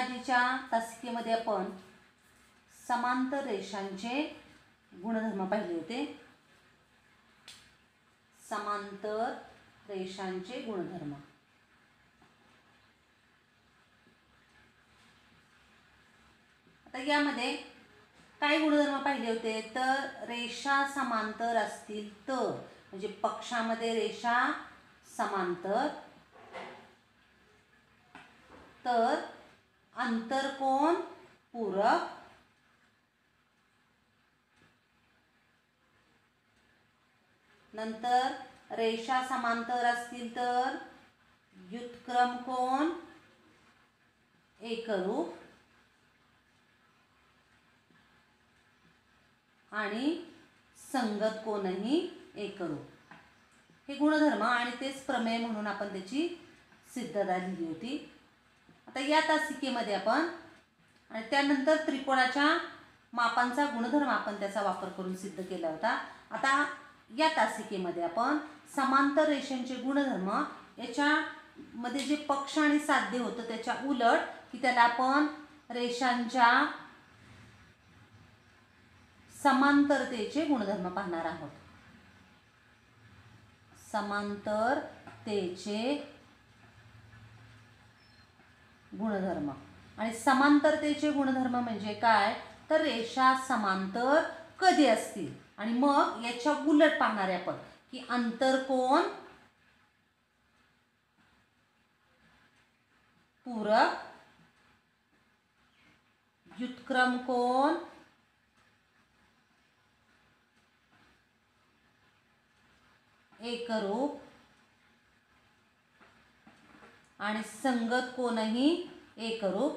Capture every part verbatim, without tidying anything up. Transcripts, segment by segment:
याआधीच्या तासिकेमध्ये आपण समांतर रेषांचे गुणधर्म पाहिले होते. समांतर रेषांचे गुणधर्म. आता यामध्ये काय गुणधर्म पाहिले होते तर रेषा समांतर असतील तर, म्हणजे पक्षामध्ये रेषा समांतर, तर आंतरकोन पूरक, नंतर रेषा समांतर असतील तर व्युत्क्रम कोन एकरूप आणि संगत कोनही एकरूप. हे गुणधर्म आणि तेच प्रमेय म्हणून आपण त्याची सिद्धता लिहिली होती. आता या तासिकेमध्ये आपण आणि त्यानंतर त्रिकोणाच्या मापांचा गुणधर्म आपण त्याचा वापर करून सिद्ध केला होता. आता या तासिकेमध्ये आपण समांतर रेषांचे गुणधर्म याच्यामध्ये जे पक्ष आणि साध्य होतं त्याच्या उलट की त्याला आपण रेषांच्या समांतरतेचे गुणधर्म पाहणार आहोत. समांतरतेचे गुणधर्म. आणि समांतरतेचे गुणधर्म म्हणजे काय तर रेषा समांतर कधी असतील आणि मग याच्या उलट पाहणार आहे आपण की आंतरकोन पूरक, व्युत्क्रम कोन एकरूप आणि संगत कोनही एकरूप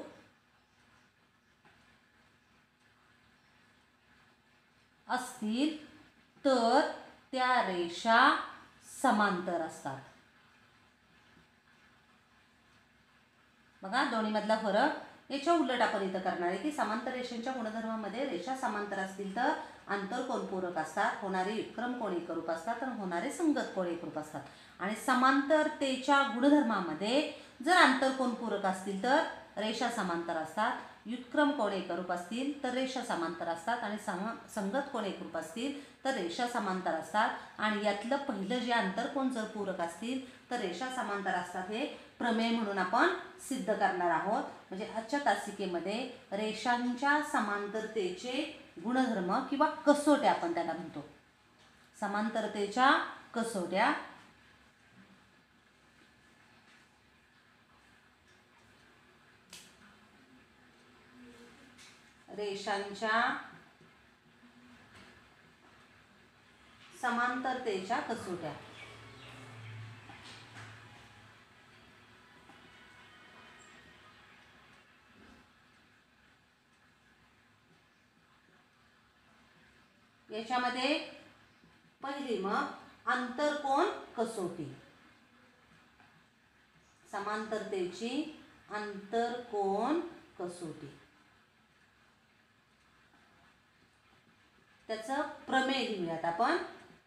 असतील तर त्या रेषा समांतर असतात. बघा दोन्ही मधला फरक. याच्या उलट आपण इथं करणार आहे की समांतर रेषांच्या गुणधर्मामध्ये रेषा समांतर असतील तर आंतरकोन पूरक असतात, होणारे व्युत्क्रम कोन एकरूप असतात तर होणारे संगत कोन एकरूप असतात. आणि समांतरतेच्या गुणधर्मामध्ये जर आंतरकोन पूरक असतील तर रेषा समांतर असतात, व्युत्क्रम कोन एकरूप असतील तर रेषा समांतर असतात आणि संगत कोन एकरूप असतील तर रेषा समांतर असतात. आणि यातलं पहिलं जे आंतरकोन जर पूरक असतील तर रेषा समांतर असतात हे प्रमेय म्हणून आपण सिद्ध करणार आहोत. म्हणजे आजच्या तासिकेमध्ये रेषांच्या समांतरतेचे गुणधर्म किंवा कसोट्या आपण त्याला म्हणतो. समांतरतेच्या कसोट्या. रेषांच्या समांतरतेच्या कसोट्या. याच्यामध्ये पहिली मग आंतरकोन कसोटी. समांतरतेची आंतरकोन कसोटी. त्याचं प्रमेय लिहूयात आपण.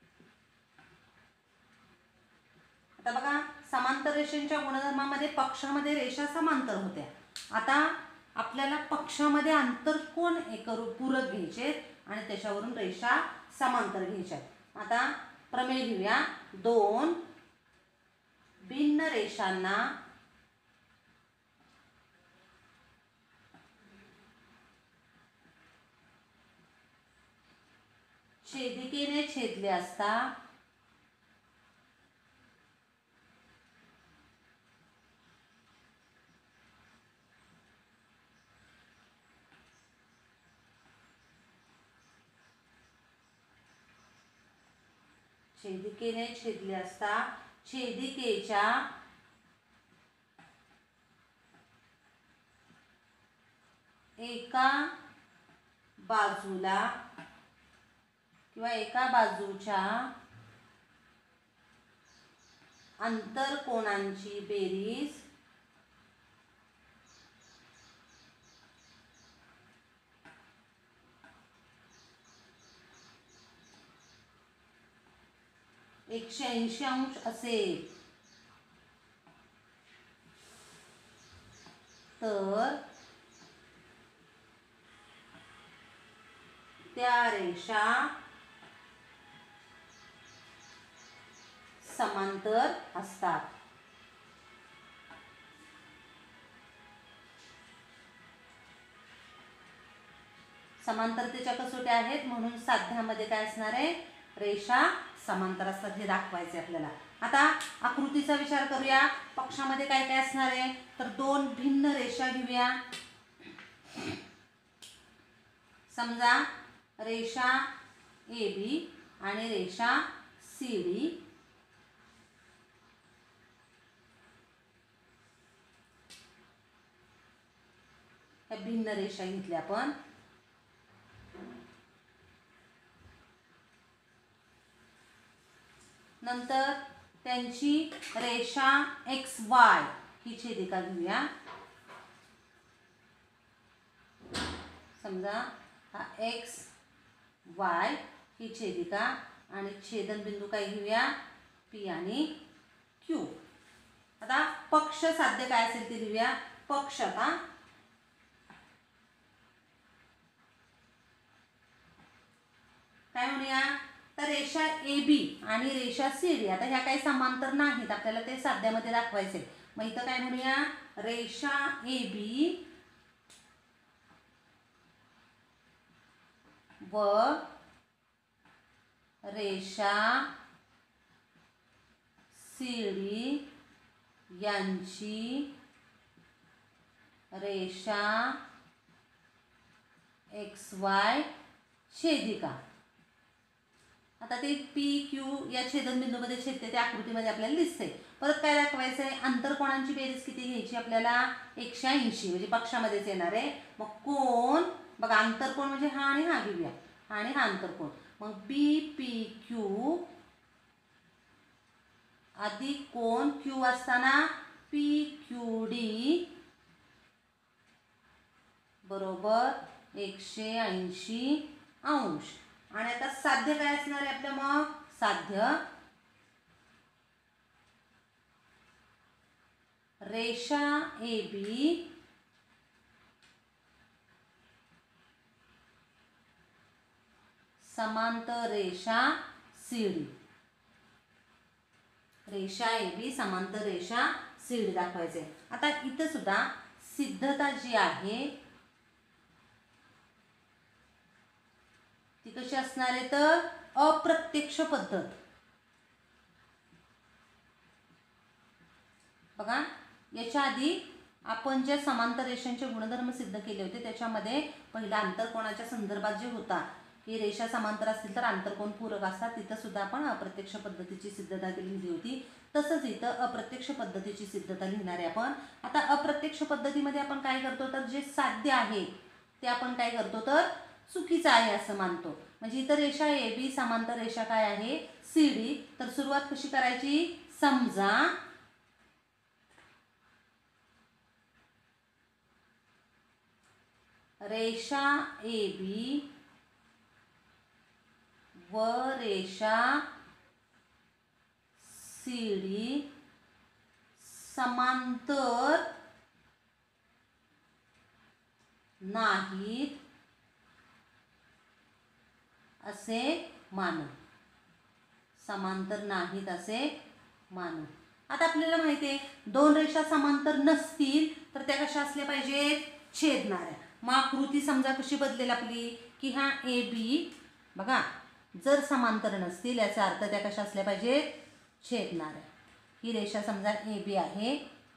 आता बघा समांतर रेषांच्या गुणधर्मामध्ये पक्षामध्ये रेषा समांतर होत्या. आता आपल्याला पक्षामध्ये आंतरकोन एकरूप पूरक घ्यायचे आणि त्याच्यावरून रेषा समांतर घ्यायच्या. आता प्रमेय लिहूया. दोन भिन्न रेषांना छेदिकेने छेदले असता छेदिकेने छेदले असता छेदिकेच्या एका बाजूला किंवा एका बाजूच्या आंतरकोनांची बेरीज एकशे ऐंशी अंश असेल तर त्या रेषा समांतर असतात. समांतरतेच्या कसोट्या आहेत म्हणून साध्यामध्ये काय असणार आहे, रेषा समांतर असतात हे दाखवायचे आपल्याला. आता आकृतीचा विचार करूया. पक्षामध्ये काय काय असणार आहे, तर दोन भिन्न रेषा घेऊया. समजा रेषा ए बी आणि रेषा सी डी. ह्या भिन्न रेषा घेतल्या आपण. नंतर त्यांची रेषा एक्स वाय ही छेदिका घेऊया. समजा हा एक्स वाय ही छेदिका आणि छेदनबिंदू काय घेऊया, पी आणि क्यू. आता पक्ष साध्य काय असेल ते लिहूया. पक्ष आता काय म्हणूया, तर रेषा ए बी आणि रेषा सी डी आता ह्या काही समांतर नाहीत, आपल्याला ते साध्यामध्ये दाखवायचे. मग इथं काय म्हणूया, रेषा ए बी व रेषा सी डी यांची रेषा एक्स वाय छेदिका. आता ते पी क्यू या छेदनबिंदूमध्ये छेदते ते आकृतीमध्ये आपल्याला दिसते. परत काय दाखवायचं आहे, आंतरकोणांची बेरीज किती घ्यायची आपल्याला, एकशे ऐंशी म्हणजे पक्षामध्येच येणार आहे. मग कोण बघा, आंतरकोण म्हणजे हा आणि हा घेऊया आणि हा आंतरकोण. मग बी पी क्यू अधिक कोण क्यू असताना पी क्यू डी बरोबर एकशे ऐंशी अंश. आणि आता साध्य काय असणार आहे आपलं, मग साध्य रेषा ए बी समांतर रेषा सी डी. रेषा ए बी समांतर रेषा सी डी दाखवायचे. आता इथं सुद्धा सिद्धता जी आहे ती कशी असणार आहे, तर अप्रत्यक्ष पद्धत. बघा याच्या आधी आपण ज्या समांतर रेषांचे गुणधर्म सिद्ध केले होते त्याच्यामध्ये पहिला आंतरकोणाच्या संदर्भात जे होता की रेषा समांतर असतील तर आंतरकोण पूरक असतात, तिथं सुद्धा आपण अप्रत्यक्ष पद्धतीची सिद्धता लिहिली होती. तसंच इथं अप्रत्यक्ष पद्धतीची सिद्धता लिहिणार आहे आपण. आता अप्रत्यक्ष पद्धतीमध्ये आपण काय करतो, तर जे साध्य आहे ते आपण काय करतो, तर चुकीचं आहे असं मानतो. म्हणजे इथं रेषा ए बी समांतर रेषा काय आहे सी डी. तर सुरुवात कशी करायची, समजा रेषा ए बी व रेषा सी डी समांतर नाहीत असे मानू. समांतर नाहीत असे मानू. आता आपल्याला माहिती आहे दोन रेषा समांतर नसतील तर त्या कशा असल्या पाहिजेत, छेदणाऱ्या. मग आकृती समजा कशी बदलेल आपली, की हा ए बी बघा जर समांतर नसतील याचा अर्थ त्या कशा असल्या पाहिजेत, छेदणाऱ्या. ही रेषा समजा ए बी आहे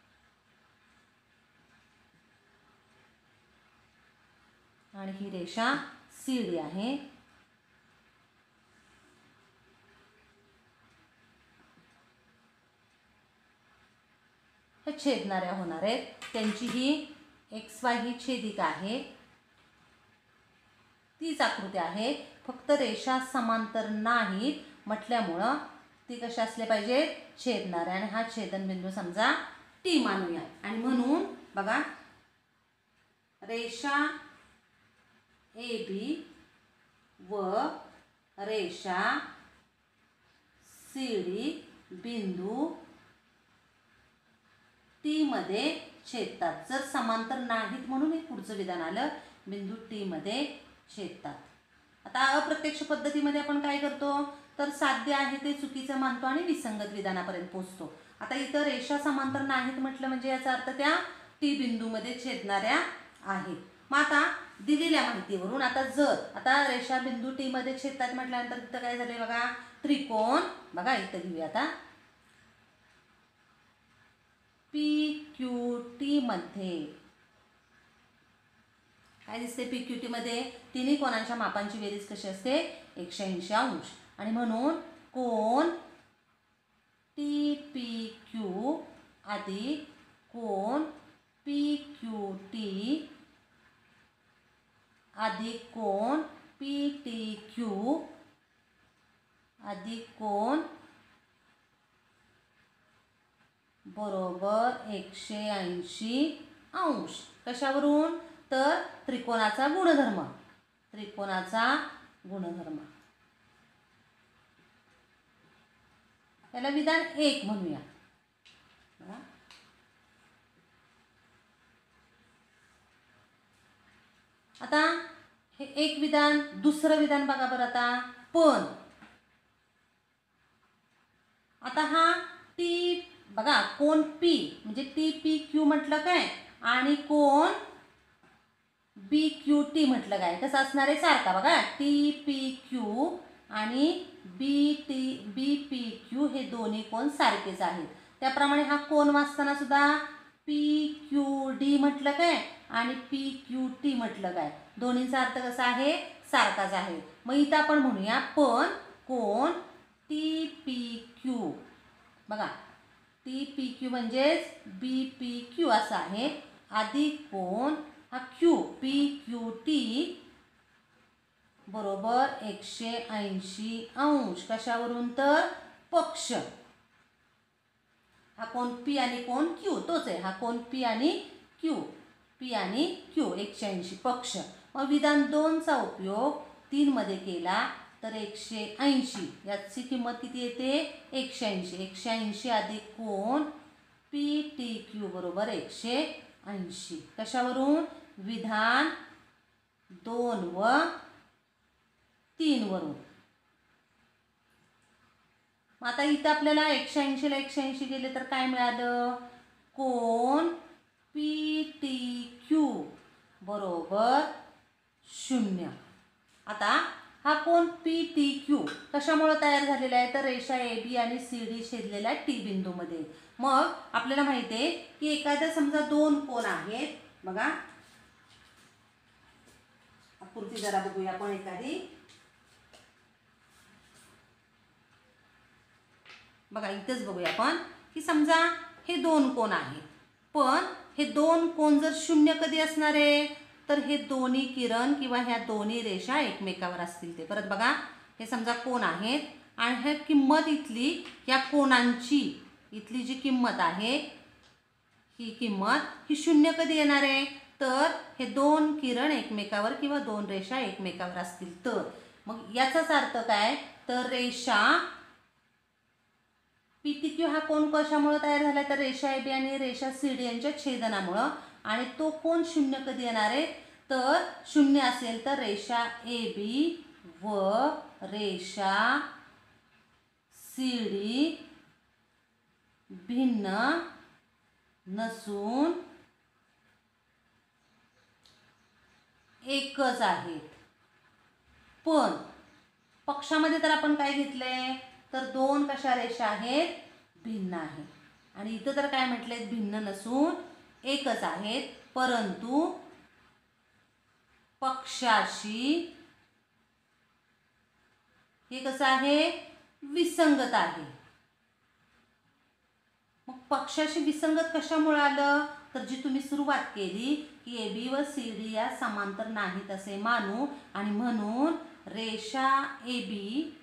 आणि ही रेषा सी डी आहे. हे छेदणाऱ्या होणार आहेत. त्यांची ही एक्स वाय ही छेदिका आहे, तीच आकृती आहे. फक्त रेषा समांतर नाहीत म्हटल्यामुळं ती कशा असल्या पाहिजेत, छेदणाऱ्या. आणि हा छेदनबिंदू समजा टी मानूया. आणि म्हणून बघा रेषा ए बी व रेषा सी डी बिंदू टी मध्ये छेदतात. जर समांतर नाहीत म्हणून हे पुढचं विधान आलं, बिंदू टी मध्ये छेदतात. आता अप्रत्यक्ष पद्धतीमध्ये आपण काय करतो, तर साध्य आहे ते चुकीचं मानतो आणि विसंगत विधानापर्यंत पोहोचतो. आता इथं रेषा समांतर नाहीत म्हटलं म्हणजे याचा अर्थ त्या टी बिंदूमध्ये छेदणाऱ्या आहेत. मग आता दिलेल्या माहितीवरून आता जर आता रेषा बिंदू टी मध्ये छेदतात म्हटल्यानंतर तिथं काय झालंय बघा, त्रिकोण बघा इथं घेऊया आता पी क्यू टी मध्ये काय दिसते, पी क्यू टी मध्ये तिन्ही कोणांच्या मापांची बेरीज कशी असते, एकशे ऐंशी अंश. आणि म्हणून कोण टी पी क्यू अधिक कोण पी क्यू टी अधिक कोण पी टी क्यू अधिक कोण बरोबर एकशे ऐंशी अंश. कशावरून, तर त्रिकोणाचा गुणधर्म, त्रिकोणाचा गुणधर्म. याला विधान एक म्हणूया. आता हे एक विधान. दुसरं विधान बघा बरं आता, पण आता हा टी बघा कोण पी म्हणजे टी पी क्यू म्हटलं काय आणि कोण बी क्यू टी म्हटलं काय, कसं असणार आहे, सारखा बघा टी पी क्यू आणि B T B P Q हे दोन्ही कोण सारखेच आहेत. त्याप्रमाणे हा कोण वाचताना सुद्धा पी क्यू डी म्हटलं काय आणि पी क्यू टी म्हटलं काय, दोन्हींचा अर्थ कसा आहे, सारखाच आहे. मग इथं आपण म्हणूया पण कोण टी पी क्यू बघा टी पी क्यू म्हणजेच बी पी क्यू असा आहे अधिक कोण हा क्यू पी क्यू टी बरोबर एकशे ऐंशी अंश. कशावरून, तर पक्ष. हा कोण पी आणि कोण क्यू तोच आहे, हा कोण पी आणि क्यू पी आणि क्यू एकशे ऐंशी पक्ष. मग विधान दोनचा उपयोग तीन मध्ये केला तर एकशे ऐंशी याची किंमत किती येते, एकशे ऐंशी. एकशे ऐंशी अधिक कोण पी टी क्यू बरोबर एकशे ऐंशी. कशावरून, विधान दोन व तीन वरून. मग आता इथं आपल्याला एकशे ऐंशीला एकशे ऐंशी गेले तर काय मिळालं, कोण पी टी क्यू बरोबर शून्य. आता हा कोण पी टी क्यू कशामुळे तयार झालेला आहे, तर रेषा ए बी आणि सी डी छेदलेल्या टी बिंदूमध्ये. मग आपल्याला माहिती आहे की एखाद्या समजा दोन कोण आहेत बघा, आकृती जरा बघूया आपण एखादी. बघा इथेच बघूया आपण की समजा हे दोन कोण आहेत, पण हे दोन कोण जर शून्य कधी असणार आहे, तर हे दोन्ही किरण किंवा ह्या दोन्ही रेषा एकमेकावर असतील ते. परत बघा हे समजा कोण आहेत आणि हे किंमत इथली या कोणांची इथली जी किंमत आहे ही किंमत ही शून्य कधी येणार आहे, तर हे दोन किरण एकमेकावर किंवा दोन रेषा एकमेकावर असतील तर. मग याचाच अर्थ काय, तर रेषा पी टी क्यू हा कोण कशामुळे तयार झाला, तर रेषा ए बी आणि रेषा सी डी यांच्या छेदनामुळं. आणि तो कोण शून्य कधी येणार आहे, तर शून्य असेल तर रेषा ए बी व रेषा सी डी भिन्न नसून एकच आहेत. पण पक्षामध्ये तर आपण काय घेतलंय, तर दोन कशा रेषा आहेत, भिन्न आहेत. आणि इथं तर काय म्हटलंय, भिन्न नसून एकच आहेत, परंतु पक्षाशी हे कसं आहे, विसंगत आहे. मग पक्षाशी विसंगत कशामुळे आलं, तर जी तुम्ही सुरुवात केली की ए बी व सी डी या समांतर नाहीत असे मानू आणि म्हणून रेषा ए बी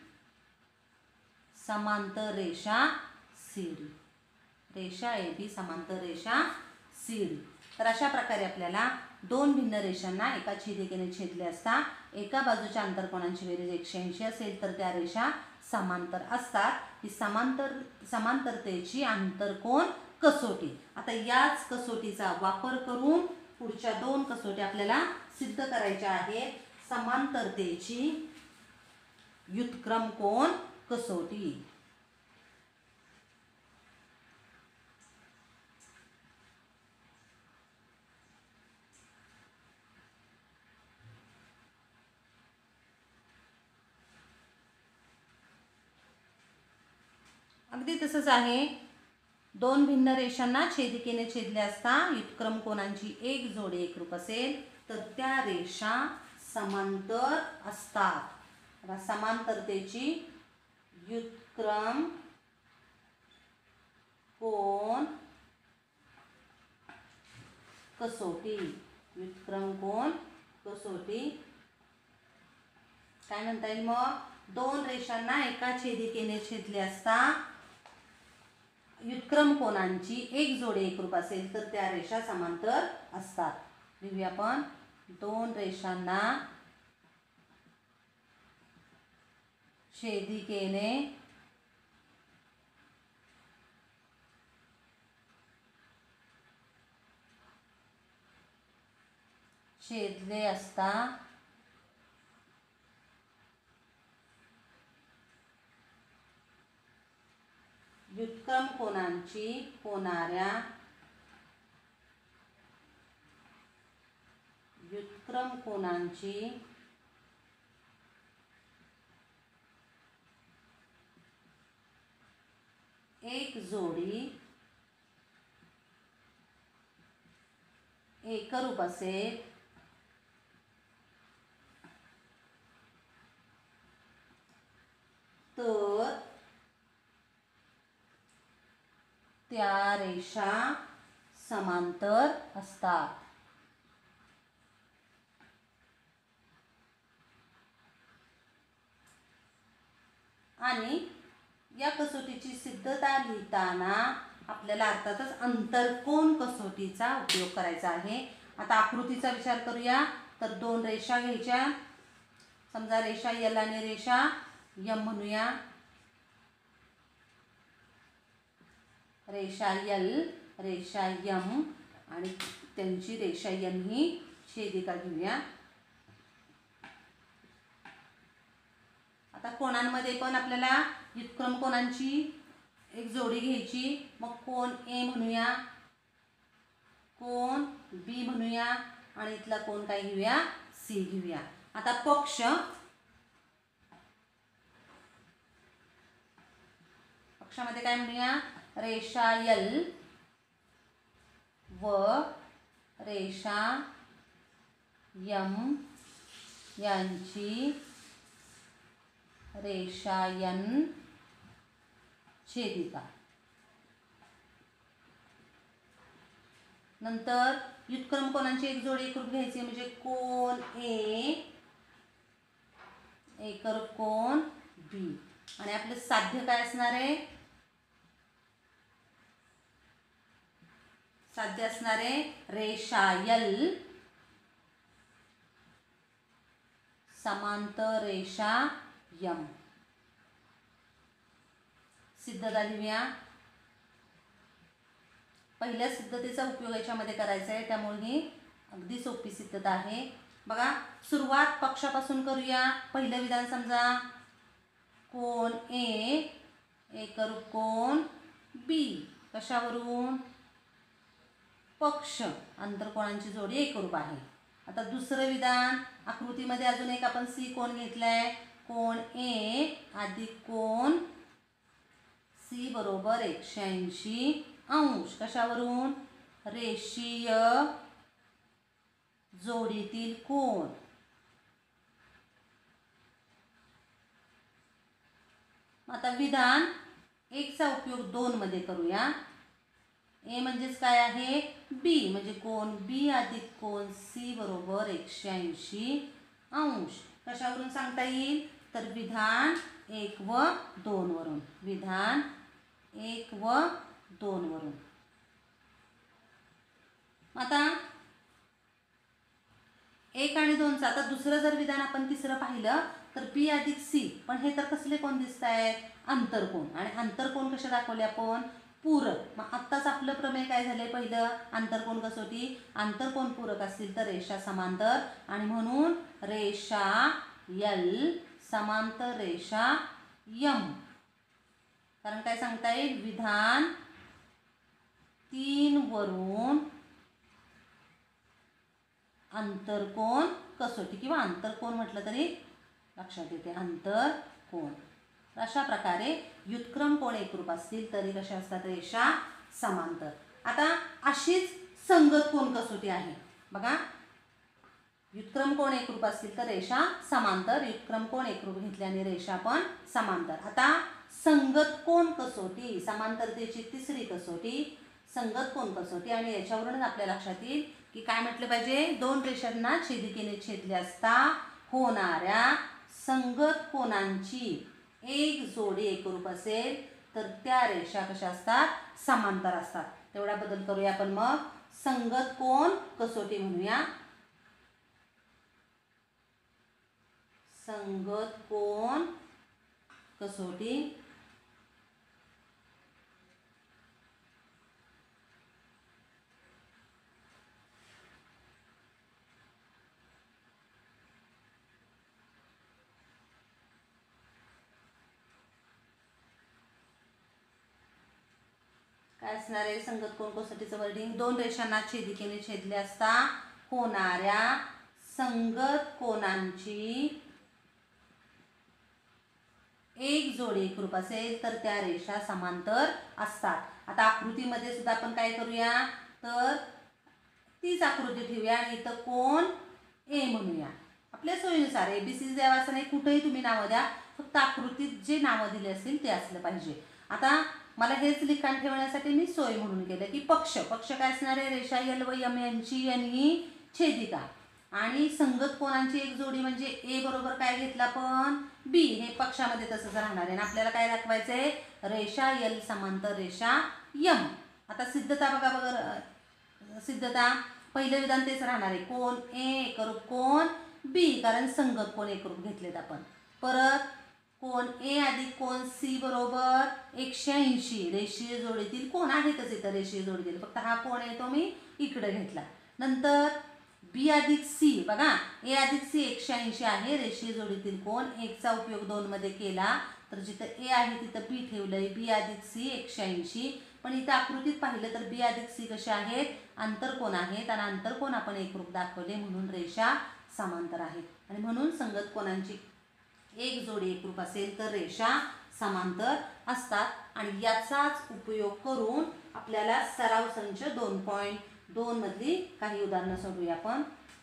समांतर रेषा सी डी, रेषा ए बी समांतर रेषा सी डी. तर अशा प्रकारे आपल्याला दोन भिन्न रेषांना एका छेदिकेने छेदले असता एका बाजूच्या आंतरकोनांची बेरीज एकशे ऐंशी असेल तर त्या रेषा समांतर असतात. ही समांतर समांतरतेची आंतरकोन कसोटी. आता याच कसोटीचा वापर करून पुढच्या दोन कसोटी आपल्याला सिद्ध करायच्या आहेत. समांतरतेची व्युत्क्रम कोन कसोटी. अगदी तसंच आहे. दोन भिन्न रेषांना छेदिकेने छेदले असता व्युत्क्रम कोनांची एक जोड एकरूप असेल तर त्या रेषा समांतर असतात. आता समांतरतेची व्युत्क्रम कोन कसोटी. व्युत्क्रम कोन कसोटी काय म्हणता येईल मग? दोन रेषांना एका छेदिकेने छेदले असता व्युत्क्रम कोनांची एक जोड एकरूप असेल तर त्या रेषा समांतर असतात. लिहूया आपण. दोन रेषांना छेदिकेने छेदले असता व्युत्क्रम कोनांची होणाऱ्या व्युत्क्रम कोनांची एक जोडी एकरूप असेल तर त्या रेषा समांतर असतात. आणि या कसोटीची सिद्धता लिहिताना आपल्याला अर्थातच अंतरकोन कसोटीचा उपयोग करायचा आहे. आता आकृतीचा विचार करूया. तर दोन रेषा घ्यायच्या. समजा रेषा यल आणि रेषा यम म्हणूया. रेषा यल रेषा यम आणि त्यांची रेषा यन ही छेदिका घेऊया. आता कोणांमध्ये पण आपल्याला व्युत्क्रम कोनांची एक जोडी घ्यायची. मग कोन ए म्हणूया, कोन बी म्हणूया आणि इथला कोन काय घेऊया? सी घेऊया. आता पक्ष पक्षामध्ये काय म्हणूया? रेषा यल व रेषा यम यांची रेषा यन छेदिका. नंतर व्युत्क्रम कोनांची एक जोडी एकरूप घ्यायची म्हणजे कोन ए एकरूप कोन बी आणि आपले साध्य काय असणार आहे? साध्य असणार आहे रेषा यल समांतर रेषा यम. सिद्धता लिहूया. पहिल्या सिद्धतेचा उपयोग याच्यामध्ये करायचा आहे त्यामुळे ही अगदी सोपी सिद्धता आहे. बघा सुरुवात पक्षापासून करूया. पहिलं विधान समजा कोन ए एकरूप कोन बी. कशावरून? पक्ष अंतरकोनांची जोडी एकरूप आहे. आता दुसरं विधान आकृतीमध्ये अजून एक आपण सी कोन घेतलाय. कोन ए अधिक कोन सी बरोबर एकशे ऐंशी अंश. कशावरून? रेषीय जोडीतील कोन. आता विधान एकचा उपयोग दोन मध्ये करूया. ए म्हणजेच काय आहे? बी म्हणजे कोन बी अधिक कोन सी बरोबर एकशे ऐंशी अंश. कशावरून सांगता येईल? तर विधान एक व दोन वरून. विधान एक व दोन वरून. आता एक आणि दोनचं आता दुसरं जर विधान आपण तिसरं पाहिलं तर बी अधिक सी. पण हे तर कसले कोण दिसत आहेत? अंतरकोन. आणि अंतरकोन कसे दाखवले आपण? पूरक. मग आत्ताच आपलं प्रमेय काय झालंय, पहिलं आंतरकोन कसोटी, आंतरकोन पूरक असतील तर रेषा समांतर, आणि म्हणून रेषा यल समांतर रेषा यम. कारण काय सांगता येईल, विधान तीन वरून आंतरकोन कसोटी किंवा आंतरकोन म्हटलं तरी लक्षात येते, आंतरकोन. अशा प्रकारे व्युत्क्रम कोण एकरूप असतील तरी कशा असतात, रेषा समांतर. आता अशीच संगत कोण कसोटी आहे बघा. व्युत्क्रम कोण एकरूप असतील तर रेषा समांतर, व्युत्क्रम कोण एकरूप घेतल्याने रेषा पण समांतर. आता संगत कोण कसोटी, समांतरतेची तिसरी कसोटी संगत कोण कसोटी. आणि याच्यावरूनच आपल्या लक्षात येईल की काय म्हटलं पाहिजे, दोन रेषांना छेदिकेने छेदले असता होणाऱ्या संगत कोणांची एक जोडी एकरूप असेल तर त्या रेषा कशा असतात, समांतर असतात. तेवढा बदल करूया आपण. मग संगत कोण कसोटी म्हणूया, संगत कोण कसोटी काय असणार आहे, संगत कोण कसोटीचं वर्डिंग, दोन रेषांना छेदिकेने छेदले असता होणाऱ्या संगत कोणांची एक जोडी एकरूप असेल तर त्या रेषा समांतर असतात. आता आकृतीमध्ये सुद्धा आपण काय करूया, तर तीच आकृती ठेवूया आणि इथं कोण ए म्हणूया. आपल्या सोयीनुसार एबीसी द्यावा असं नाही, कुठेही तुम्ही नावं द्या, फक्त आकृतीत जे नावं दिले असतील ते असलं पाहिजे. आता मला हेच लिखाण ठेवण्यासाठी मी सोय म्हणून केलं की पक्ष. पक्ष काय असणार आहे, रेषा यल व यम यांची आणि ही छेदिका. आणि संगत कोणांची एक जोडी म्हणजे ए बरोबर काय घेतला पण बी, हे पक्षामध्ये तसंच राहणार आहे. आणि आपल्याला काय दाखवायचं आहे, रेषा यल समांतर रेषा यम. आता सिद्धता बघा बघा, सिद्धता पहिलं विधान तेच राहणार आहे, कोण ए एकरूप कोण बी, कारण संगत कोण एकरूप घेतलेत आपण. परत कोण ए अधिक कोण सी बरोबर एकशे ऐंशी, रेषीय जोडीतील कोण आहेतच इथं रेषीय जोडीतील, फक्त हा कोण आहे तो मी इकडे घेतला. नंतर बी अधिक सी बघा, ए अधिक सी एकशे ऐंशी आहे, रेषीय जोडीतील कोण. एकचा उपयोग दोन मध्ये केला तर जिथं ए आहे तिथं बी ठेवलंय, बी अधिक सी एकशे ऐंशी. पण इथं आकृतीत पाहिलं तर बी अधिक सी कसे आहेत, आंतरकोन आहेत, आणि आंतरकोन आपण एकरूप दाखवले म्हणून रेषा समांतर आहेत. आणि म्हणून संगत कोणांची एक जोडी एकरूप असेल तर रेषा समांतर असतात. आणि याचाच उपयोग करून आपल्याला सराव संच दोन पॉईंट दोन मधली काही उदाहरणं सोडूया आपण.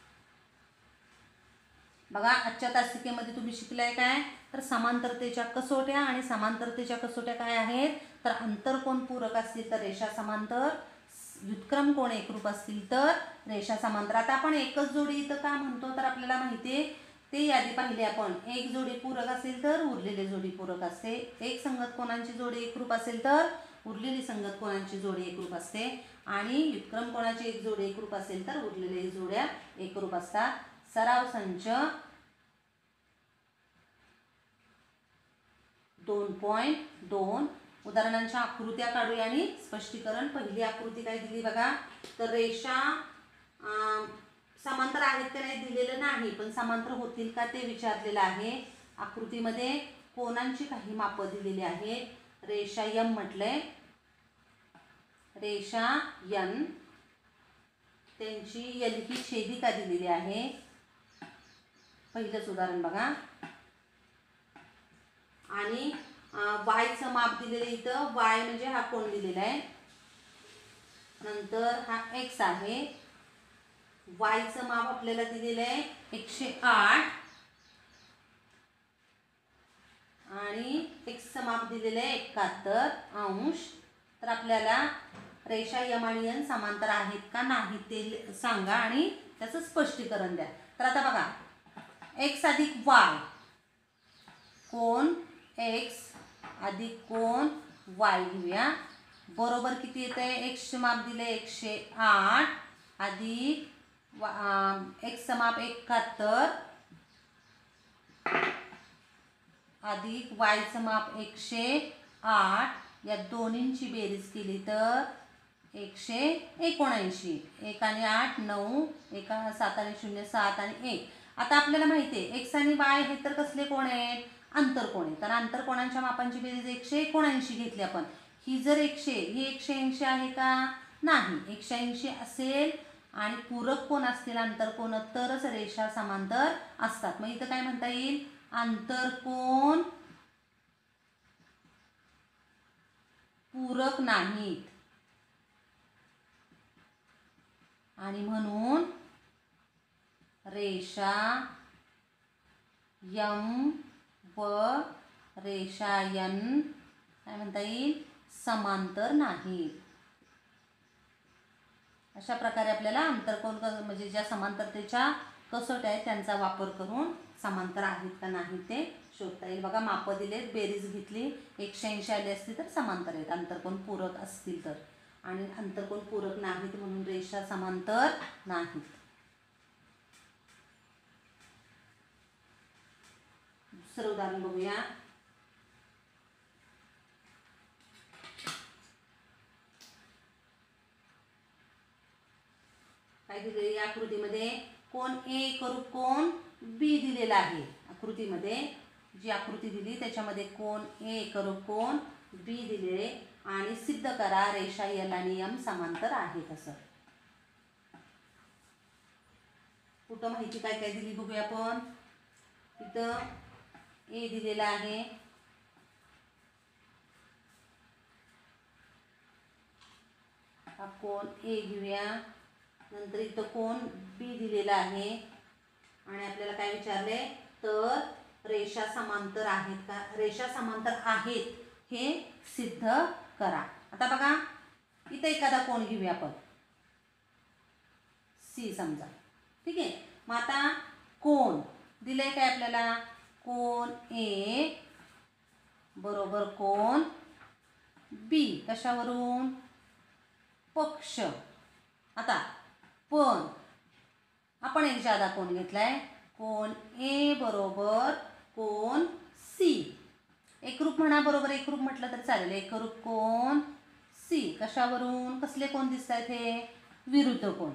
बघा आजच्या तासिकेमध्ये तुम्ही शिकलाय काय, तर समांतरतेच्या कसोट्या. आणि समांतरतेच्या कसोट्या काय आहेत, तर आंतरकोन पूरक असतील तर रेषा समांतर, व्युत्क्रम कोण एकरूप असतील तर रेषा समांतर. आता आपण एकच जोडी इथं का म्हणतो, तर आपल्याला माहिती आहे ते यादी पाहिली आपण. एक जोडी पूरक असेल तर उरलेली जोडी पूरक असते, एक संगत कोणांची जोडी एकरूप असेल तर उरलेली संगत कोणांची जोडी एकरूप असते, आणि व्युत्क्रम कोणाची एक जोडी एकरूप असेल तर उरलेल्या जोड्या एकरूप असतात. सराव संच दोन पॉईंट दोन, उदाहरणांच्या आकृत्या काढूया आणि स्पष्टीकरण. पहिली आकृती काय दिली बघा, तर रेषा समांतर आहेत का नाही दिलेलं नाही, पण समांतर होतील का ते विचारलेलं आहे. आकृतीमध्ये कोणांची काही मापं दिलेली आहेत. रेषा यम म्हटलंय, रेषा यन त्यांची यल ही छेदिका दिलेली आहे. पहिलंच उदाहरण बघा. आणि वायचं माप दिलेलं इथं, वाय म्हणजे हा कोण दिलेला आहे. नंतर हा एक्स आहे, वायचं माप आपल्याला दिलेलं आहे एकशे आठ, आणि एक्सचं माप दिलेलं आहे एकाहत्तर अंश. तर आपल्याला रेषा यम आणि यन समांतर आहेत का नाही ते सांगा आणि त्याचं स्पष्टीकरण द्या. तर आता बघा, एक्स अधिक वाय, कोण एक्स अधिक कोण वाय घेऊया, बरोबर किती येत आहे, एक्सचे माप दिले एकशे आठ अधिक एक्सचं माप एकाहत्तर अधिक वायचं माप एकशे आठ या दोन्हींची बेरीज केली तर एकशे एकोणऐंशी. एक आणि आठ नऊ, एका सात आणि शून्य सात आणि एक. आता आपल्याला माहिती आहे एक्स आणि वाय हे तर कसले कोण आहेत, आंतरकोण आहे. तर आंतरकोणांच्या मापांची बेरीज एकशे एकोणऐंशी घेतली आपण. ही जर एकशे ही एकशे ऐंशी आहे का, नाही. एकशे ऐंशी असेल आणि पूरक कोण असतील आंतरकोण तरच रेषा समांतर असतात. मग इथं काय म्हणता येईल, आंतरकोण पूरक नाहीत आणि म्हणून रेषा यम व रेषा यन काय म्हणता येईल, समांतर नाहीत. अशा प्रकारे आपल्याला आंतरकोन म्हणजे ज्या समांतरतेच्या कसोट्या आहेत त्यांचा वापर करून समांतर आहेत का नाही ते शोधता येईल. बघा मापं दिलेत, बेरीज घेतली, एकशे ऐंशी आली असती तर समांतर आहेत. आंतरकोन पूरक असतील तर, आणि आंतरकोन पूरक नाहीत म्हणून रेषा समांतर नाहीत. दुसरं उदाहरण बघूया. काय दिले या आकृतीमध्ये, कोण ए करूप कोण बी दिलेला आहे. आकृतीमध्ये जी आकृती दिली त्याच्यामध्ये कोण ए करूप कोण बी दिलेले आणि सिद्ध करा रेषा यल आणि यम समांतर आहेत. असं कुठं माहिती काय काय दिली बघूया आपण. इथं ए दिलेला आहे, हा कोण ए घेऊया. नंतर इथं कोण बी दिलेला आहे आणि आपल्याला काय विचारले तर रेषा समांतर आहेत का, रेषा समांतर आहेत हे सिद्ध करा. आता बघा इथं एखादा कोण घेऊया आपण, सी समजा, ठीक आहे. मग आता कोण दिलंय काय आपल्याला, कोण ए बरोबर कोण बी, कशावरून, पक्ष. आता पण आपण एक जादा कोण घेतलाय, कोण ए बरोबर कोण सी. एकरूप म्हणा, बरोबर एकरूप म्हटलं तर चालेल. एकरूप कोण सी, कशावरून, कसले कोण दिसत आहेत हे, विरुद्ध कोण.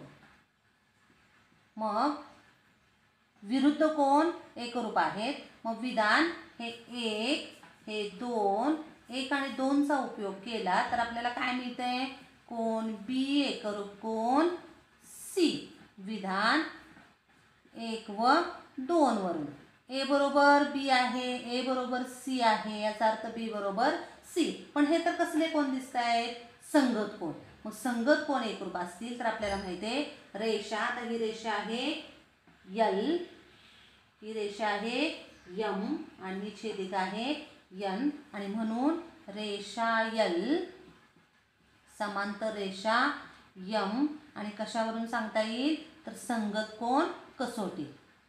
मग विरुद्ध कोण एकरूप आहेत, मग विधान हे एक हे दोन, एक आणि दोनचा उपयोग केला तर आपल्याला काय मिळतंय, कोण बी एकरूप कोण सी. विधान एक व दोन वरून ए बरोबर बी आहे, ए बरोबर सी आहे, याचा अर्थ बी बरोबर सी. पण हे तर कसले कोण दिसत आहेत, संगत कोण. मग संगत कोण एकरूप असतील तर आपल्याला माहिती आहे रेषा, तर ही रेषा आहे यल, ही रेषा आहे यम आणि ही छेदिका आहे यन आणि म्हणून रेषा यल समांतर रेषा यम आणि कशावरून सांगता येईल तर संगत कोण कसोटी.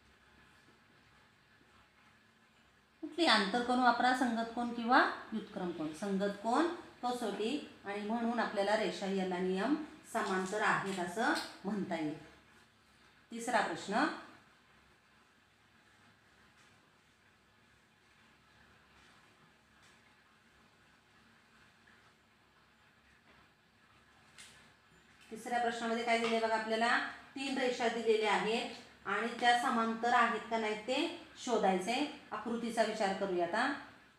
कुठली, आंतरकोन वापरा, संगत कोण किंवा व्युत्क्रम कोण. संगत कोण कसोटी आणि म्हणून आपल्याला रेषा यल आणि यम समांतर आहेत असं म्हणता येईल. तिसरा प्रश्न, तिसऱ्या प्रश्नामध्ये काय दिले बघा आपल्याला, तीन रेषा दिलेल्या आहेत आणि त्या समांतर आहेत का नाहीत ते शोधायचे. आकृतीचा विचार करूया आता.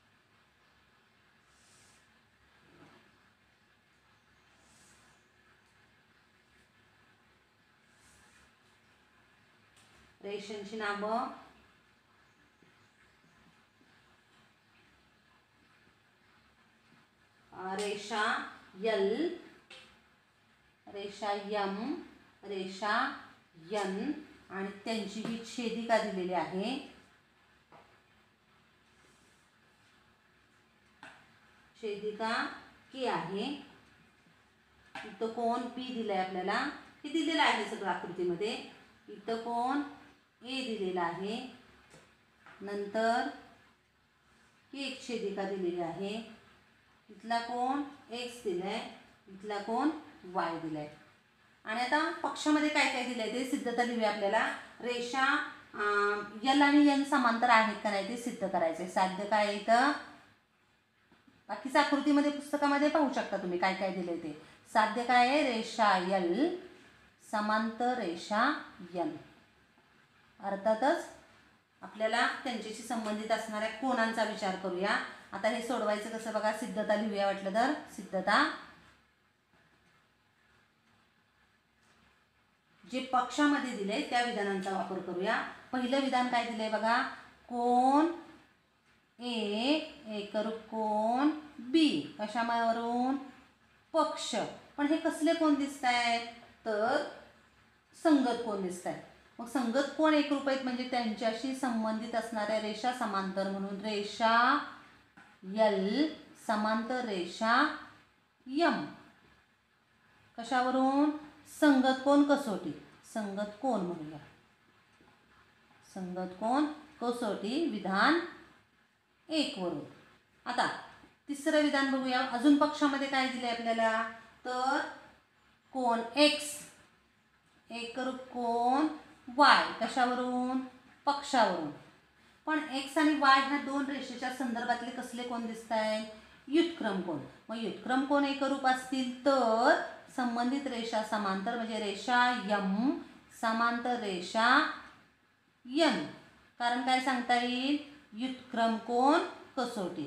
रेषांची नावं, रेषा यल, रेषा यम, रेषा यन आणि त्यांची ही छेदिका दिलेली आहे. छेदिका के आहे. इथं कोण बी दिलाय आपल्याला, हे दिलेलं आहे सगळं आकृतीमध्ये. इथं कोण ए दिलेला आहे, नंतर ही एक छेदिका दिलेली आहे. इथला कोण एक्स दिलाय, इथला कोण वाय दिलाय. आणि आता पक्षामध्ये काय काय दिलंय ते सिद्धता दिली आपल्याला. रेषा यल आणि यन समांतर आहेत का नाही ते सिद्ध करायचे. साध्य काय इथं बाकीचं आकृतीमध्ये पुस्तकामध्ये पाहू शकता तुम्ही काय काय दिले ते. साध्य काय आहे? रेषा यल समांतर रेषा यन. अर्थातच आपल्याला त्यांच्याशी संबंधित असणाऱ्या कोणांचा विचार करूया. आता हे सोडवायचं कसं बघा. सिद्धता लिहूया वाटलं तर. सिद्धता, जे पक्षामध्ये दिले त्या विधानांचा वापर करूया. पहिलं विधान काय दिलंय बघा. कोन ए एकरूप कोन बी कशावरून? पक्ष. पण हे कसले कोण दिसत आहेत? तर संगत कोण दिसत आहेत. मग संगत कोण एकरूप आहेत म्हणजे त्यांच्याशी संबंधित असणाऱ्या रेषा समांतर, म्हणून रेषा यल समांतर रेषा यम. कशावरून? संगत कोण कसोटी. संगत कोण म्हणूया. संगत कोण कसोटी विधान एक वरून. आता तिसरं विधान बघूया. अजून पक्षामध्ये काय दिले आपल्याला? तर कोण एक्स एकरूप कोण वाय कशावरून? पक्षावरून. पण एक्स आणि वाय ह्या दोन रेषेच्या संदर्भातले कसले कोण दिसत आहेत? व्युत्क्रम कोण. मग व्युत्क्रम कोण एकरूप असतील तर संबंधित रेषा समांतर म्हणजे रेषा यम समांतर रेषा यन. कारण काय सांगता येईल? व्युत्क्रम कोण कसोटी.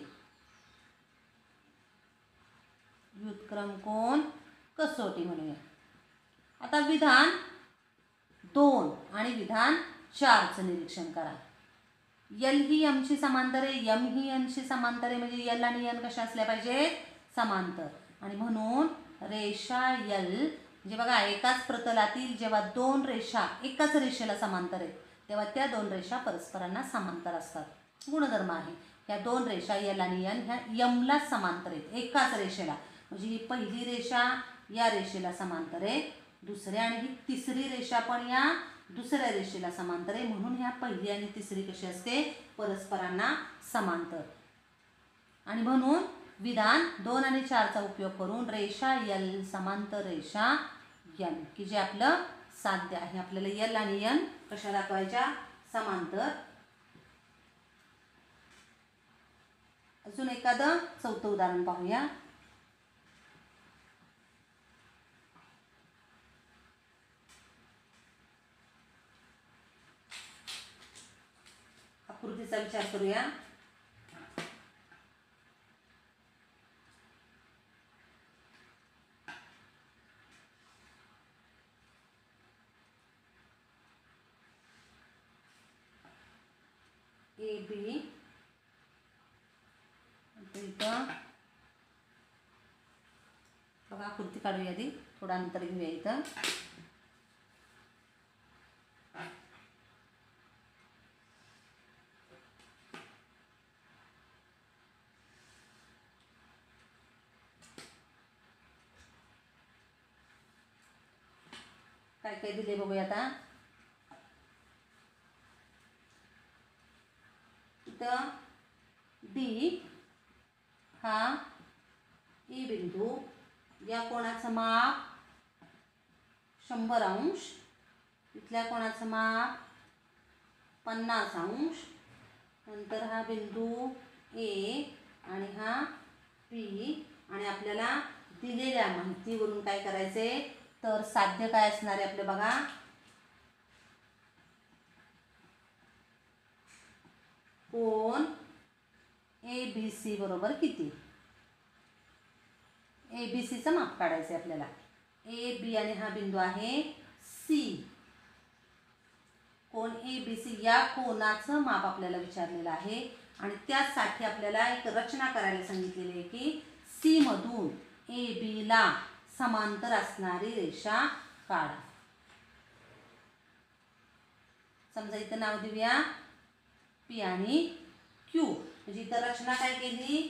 व्युत्क्रम कोण कसोटी म्हणूया. आता विधान दोन आणि विधान चारचं निरीक्षण करा. यल ही यमशी समांतर आहे, यम ही यनशी समांतर आहे, म्हणजे यल आणि यन कशा असल्या पाहिजे? समांतर. आणि म्हणून रेषा यल म्हणजे बघा एकाच प्रतलातील जेव्हा दोन रेषा एकाच रेषेला समांतर आहेत तेव्हा त्या दोन रेषा परस्परांना समांतर असतात. गुणधर्म आहे. ह्या दोन रेषा यल आणि यन ह्या यमला समांतर आहेत एकाच रेषेला. म्हणजे ही पहिली रेषा या रेषेला समांतर आहे, दुसऱ्या आणि ही तिसरी रेषा पण या दुसऱ्या रेषेला समांतर आहे. म्हणून ह्या पहिली आणि तिसरी कशी असते? परस्परांना समांतर. आणि म्हणून विधान दोन आणि चारचा उपयोग करून रेषा यल समांतर रेषा यन की जे आपलं साध्य आहे. आपल्याला यल आणि यन कशा दाखवायच्या? समांतर. अजून एखादं चौथं उदाहरण पाहूया. आकृतीचा विचार करूया. ए बी इथं बघा आकृती काढूया आधी. थोडा अंतर घेऊया इथं. काय काय दिले बघूया आता. इथं डी हा ई बिंदू, या कोणाचं माप शंभर अंश, इथल्या कोणाचं माप पन्नास अंश, नंतर हा बिंदू ए आणि हा पी. आणि आपल्याला दिलेल्या माहितीवरून काय करायचे? तर साध्य काय असणार आहे आपलं बघा. कोण ए बी सी बरोबर किती? ए बी सीचं माप काढायचं आहे आपल्याला. ए बी आणि हा बिंदू आहे सी. कोण ए बी सी या कोणाचं माप आपल्याला विचारलेलं आहे आणि त्यासाठी आपल्याला एक रचना करायला सांगितलेली आहे की सी मधून ए बी ला समांतर असणारी रेषा काढा. समजा इथं नाव देऊया पी आणि क्यू. म्हणजे इथं रचना काय केली?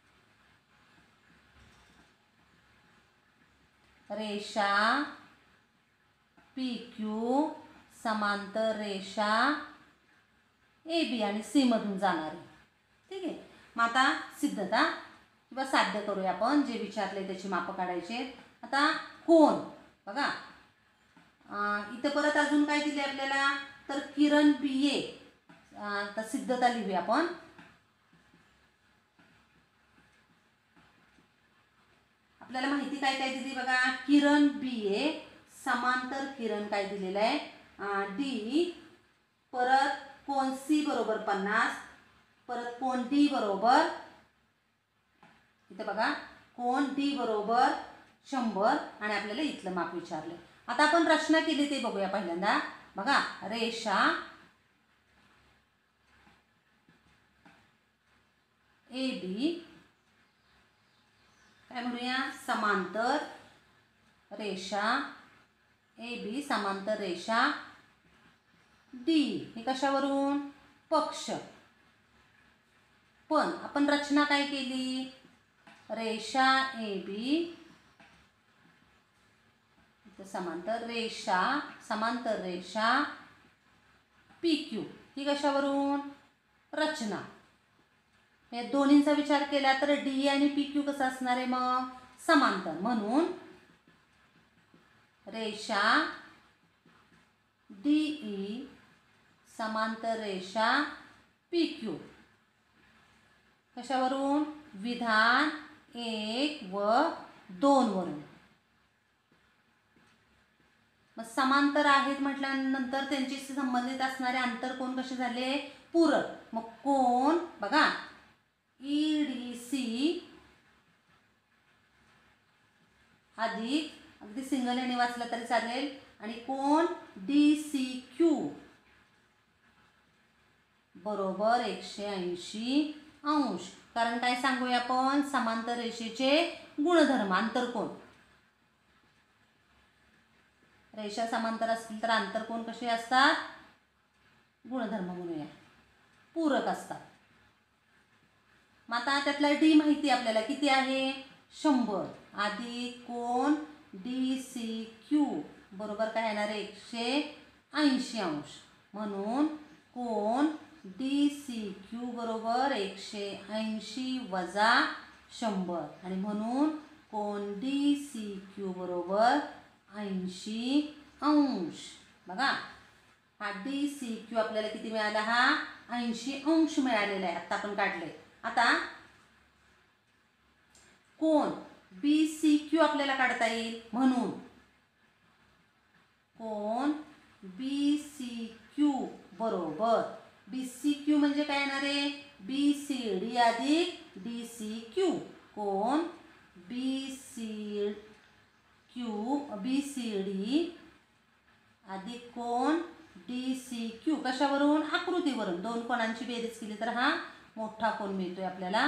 रेषा पी क्यू समांतर रेषा ए बी आणि सी मधून जाणारी. ठीक आहे. मग आता सिद्धता किंवा साध्य करूया आपण. जे विचारले त्याची मापं काढायचे. आता कोण बघा इथं परत अजून काय दिले आपल्याला? तर किरण बी ए. आता सिद्धता लिहूया आपण. आपल्याला माहिती काय काय दिली बघा. किरण बी ए, समांतर किरण काय दिलेलं आहे डी, परत कोण सी बरोबर पन्नास, परत कोण डी बरोबर इथे बघा कोण डी बरोबर शंभर आणि आपल्याला इथलं माप विचारलं. आता आपण रचना केली ते बघूया पहिल्यांदा. बघा रेषा ए बी काय म्हणूया समांतर रेषा ए बी समांतर रेषा डी, हे कशावरून पक्ष. पण आपण रचना काय केली, रेषा ए बी समांतर रेषा समांतर रेषा पी क्यू, ही कशावरून रचना. या दोन्हींचा विचार केला तर डी आणि पी क्यू कसं असणार आहे मग समांतर. म्हणून रेषा डी ई समांतर रेषा पी क्यू कशावरून विधान एक व दोन वरून. मग समांतर आहेत म्हटल्यानंतर त्यांची संबंधित असणारे अंतरकोन कसे झाले पूरक. मग कोण बघा ई डी सी अधिक अगदी सिंगल याने वाचलं तरी चालेल आणि कोण डी सी क्यू बरोबर एकशे ऐंशी अंश. कारण काय सांगूया आपण समांतर रेषेचे गुणधर्म अंतरकोन. रेषा समांतर असतील तर अंतरकोन कसे असतात गुणधर्म म्हणूया पूरक असतात. मग आता त्यातला डी माहिती आपल्याला किती आहे शंभर अधिक कोण डी सी क्यू बरोबर काय येणार आहे एकशे ऐंशी अंश. म्हणून कोण डी सी क्यू बरोबर एकशे ऐंशी वजा शंभर आणि म्हणून कोण डी सी क्यू बरोबर ऐंशी अंश. बघा हा डी सी क्यू आपल्याला किती मिळाला हा ऐंशी अंश मिळालेला आहे आता आपण काढले. आता कोण बी सी क्यू आपल्याला काढता येईल. म्हणून कोण बी सी क्यू बरोबर बी सी क्यू म्हणजे काय येणार आहे बी सी डी अधिक डी सी क्यू. कोण B C Q B C D अधिक कोण डी सी क्यू कशावरून आकृतीवरून. दोन कोणांची बेरीज केली तर हा मोठा कोण मिळतोय आपल्याला.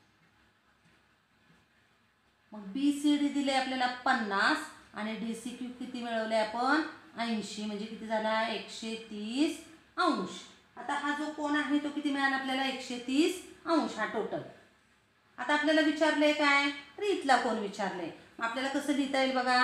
मग बी सी डी दिले आपल्याला पन्नास आणि डी सी क्यू किती मिळवले आपण ऐंशी म्हणजे किती झाला एकशे तीस अंश. आता हा जो कोण आहे तो किती मिळाला आपल्याला एकशे तीस अंश हा टोटल. आता आपल्याला विचारले काय तर इथला कोण विचारले. आपल्याला कसं लिहिता येईल बघा.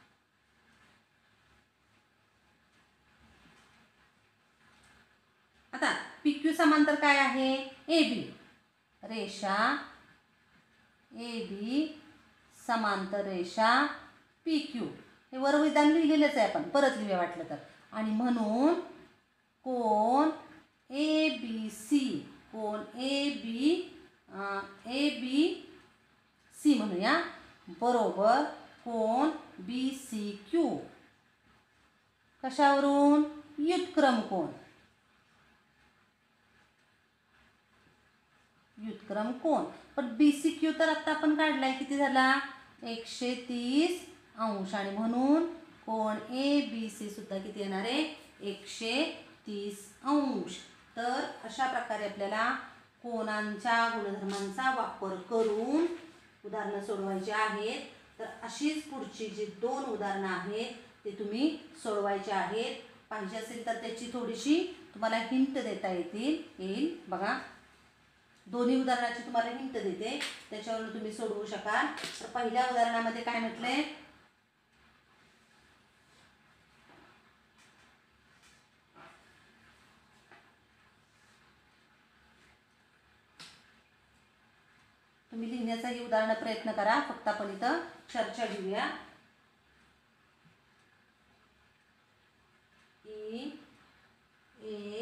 आता पी क्यू समांतर काय आहे ए बी. रेषा ए बी समांतर रेषा पी क्यू हे वर विधान लिहिलेलंच आहे आपण परत लिहूया वाटलं तर. आणि म्हणून कोण ए बी सी कोण A B A B C म्हणूया बरोबर कोण बी सी क्यू कशावरून व्युत्क्रम कोण. व्युत्क्रम कोण पण बी सी क्यू तर आता आपण काढलाय किती झाला एकशे तीस अंश आणि म्हणून कोण ए बी सी सुद्धा किती येणार आहे एकशे तीस अंश. तर अशा प्रकारे आपल्याला कोणांच्या गुणधर्मांचा वापर करून उदाहरणं सोडवायची आहेत. तर अशीच पुढची जी दोन उदाहरणं आहेत ते तुम्ही सोडवायचे आहेत. पाहिजे असेल तर त्याची थोडीशी तुम्हाला हिंट देता येतील येईल. बघा दोन्ही उदाहरणाची तुम्हाला हिंट देते त्याच्यावरून तुम्ही सोडवू शकाल. तर पहिल्या उदाहरणामध्ये काय म्हटलंय तुम्ही लिहिण्याचाही उदाहरण प्रयत्न करा. फक्त आपण इथं चर्चा घेऊया. ई ए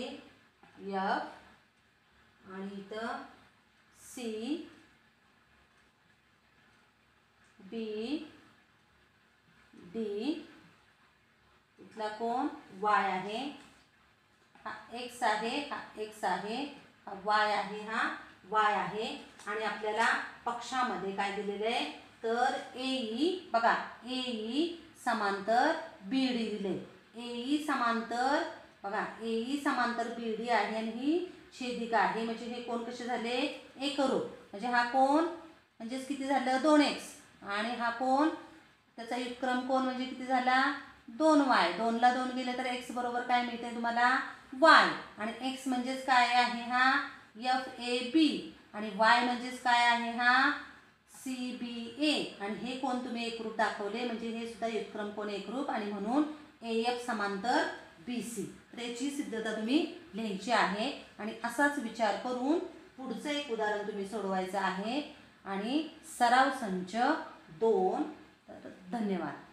एफ आणि इथं सी बी डी, इथला कोण वाय आहे, हा एक्स आहे, हा एक्स आहे, हा वाय आहे, हा वाय आहे. आणि आपल्याला पक्षामध्ये काय दिलेलं आहे तर ए ई, बघा ए ई समांतर बी डी दिले. ए ई समांतर, बघा ए ई समांतर बी डी आहे आणि ही छेदिका आहे. म्हणजे हे कोण कसे झाले एकरूप. म्हणजे हा कोण म्हणजेच किती झालं दोन एक्स, आणि हा कोण त्याचा युगक्रम कोण म्हणजे किती झाला दोन वाय. दोनला दोन गेले तर एक्स बरोबर काय मिळते तुम्हाला वाय. आणि एक्स म्हणजेच काय आहे हा एफ ए बी, आणि वाय म्हणजेच काय आहे हा सी बी ए. आणि हे कोण तुम्ही एकरूप दाखवले म्हणजे हे सुद्धा युगक्रम कोण एकरूप, आणि म्हणून ए एफ समांतर बी सी. तर याची सिद्धता तुम्ही लिहायची आहे. आणि असाच विचार करून पुढचं एक उदाहरण तुम्ही सोडवायचं आहे. आणि सराव संच दोन. तर धन्यवाद.